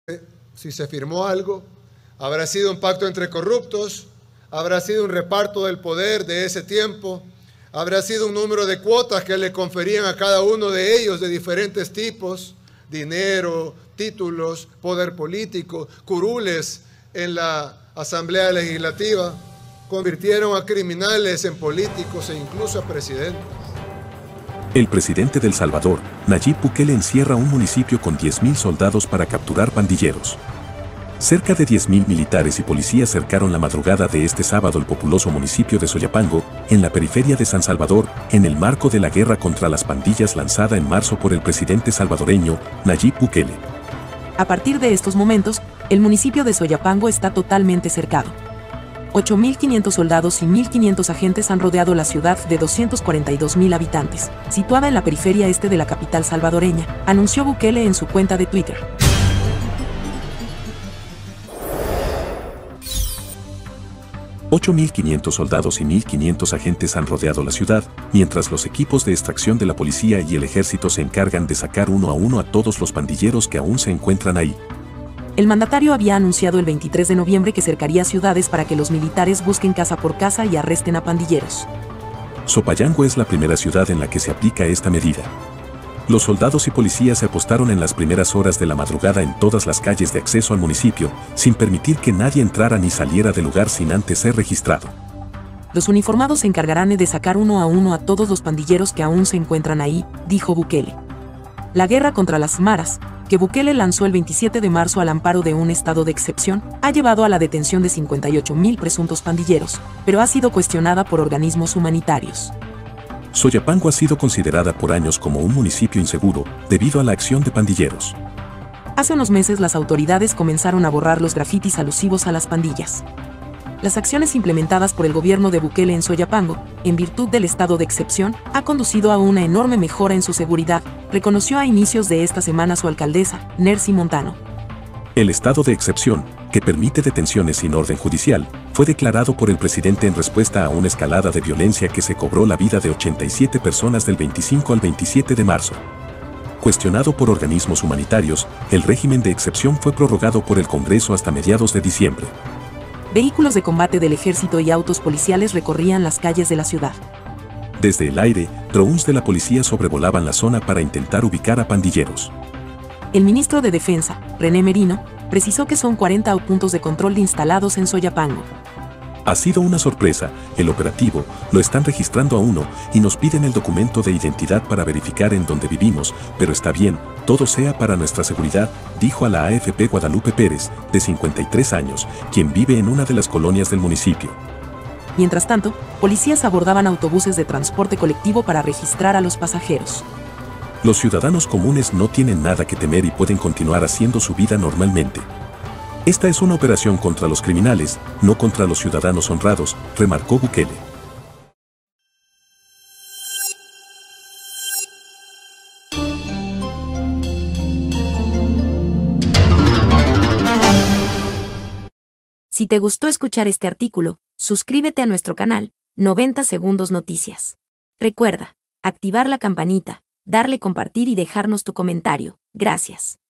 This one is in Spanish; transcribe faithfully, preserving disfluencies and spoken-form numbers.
Si se firmó algo, habrá sido un pacto entre corruptos, habrá sido un reparto del poder de ese tiempo, habrá sido un número de cuotas que le conferían a cada uno de ellos de diferentes tipos, dinero, títulos, poder político, curules en la Asamblea Legislativa, convirtieron a criminales en políticos e incluso a presidentes. El presidente de El Salvador, Nayib Bukele, encierra un municipio con diez mil soldados para capturar pandilleros. Cerca de diez mil militares y policías cercaron la madrugada de este sábado el populoso municipio de Soyapango, en la periferia de San Salvador, en el marco de la guerra contra las pandillas lanzada en marzo por el presidente salvadoreño, Nayib Bukele. A partir de estos momentos, el municipio de Soyapango está totalmente cercado. ocho mil quinientos soldados y mil quinientos agentes han rodeado la ciudad de doscientos cuarenta y dos mil habitantes, situada en la periferia este de la capital salvadoreña, anunció Bukele en su cuenta de Twitter. ocho mil quinientos soldados y mil quinientos agentes han rodeado la ciudad, mientras los equipos de extracción de la policía y el ejército se encargan de sacar uno a uno a todos los pandilleros que aún se encuentran ahí. El mandatario había anunciado el veintitrés de noviembre que cercaría ciudades para que los militares busquen casa por casa y arresten a pandilleros. Soyapango es la primera ciudad en la que se aplica esta medida. Los soldados y policías se apostaron en las primeras horas de la madrugada en todas las calles de acceso al municipio, sin permitir que nadie entrara ni saliera del lugar sin antes ser registrado. Los uniformados se encargarán de sacar uno a uno a todos los pandilleros que aún se encuentran ahí, dijo Bukele. La guerra contra las maras, que Bukele lanzó el veintisiete de marzo al amparo de un estado de excepción, ha llevado a la detención de cincuenta y ocho mil presuntos pandilleros, pero ha sido cuestionada por organismos humanitarios. Soyapango ha sido considerada por años como un municipio inseguro, debido a la acción de pandilleros. Hace unos meses las autoridades comenzaron a borrar los grafitis alusivos a las pandillas. Las acciones implementadas por el gobierno de Bukele en Soyapango, en virtud del estado de excepción, ha conducido a una enorme mejora en su seguridad, reconoció a inicios de esta semana su alcaldesa, Nercy Montano. El estado de excepción, que permite detenciones sin orden judicial, fue declarado por el presidente en respuesta a una escalada de violencia que se cobró la vida de ochenta y siete personas del veinticinco al veintisiete de marzo. Cuestionado por organismos humanitarios, el régimen de excepción fue prorrogado por el Congreso hasta mediados de diciembre. Vehículos de combate del ejército y autos policiales recorrían las calles de la ciudad. Desde el aire, drones de la policía sobrevolaban la zona para intentar ubicar a pandilleros. El ministro de Defensa, René Merino, precisó que son cuarenta puntos de control instalados en Soyapango. Ha sido una sorpresa, el operativo, lo están registrando a uno y nos piden el documento de identidad para verificar en dónde vivimos, pero está bien, todo sea para nuestra seguridad, dijo a la A F P Guadalupe Pérez, de cincuenta y tres años, quien vive en una de las colonias del municipio. Mientras tanto, policías abordaban autobuses de transporte colectivo para registrar a los pasajeros. Los ciudadanos comunes no tienen nada que temer y pueden continuar haciendo su vida normalmente. Esta es una operación contra los criminales, no contra los ciudadanos honrados, remarcó Bukele. Si te gustó escuchar este artículo, suscríbete a nuestro canal, noventa Segundos Noticias. Recuerda, activar la campanita, darle compartir y dejarnos tu comentario. Gracias.